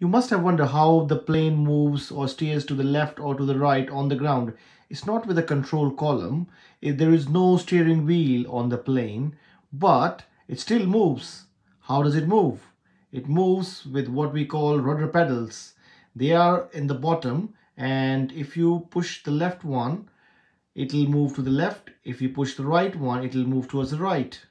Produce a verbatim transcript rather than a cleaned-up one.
You must have wondered how the plane moves or steers to the left or to the right on the ground. It's not with a control column. Eh, There is no steering wheel on the plane, but it still moves. How does it move? It moves with what we call rudder pedals. They are in the bottom, and if you push the left one, it'll move to the left. If you push the right one, it'll move towards the right.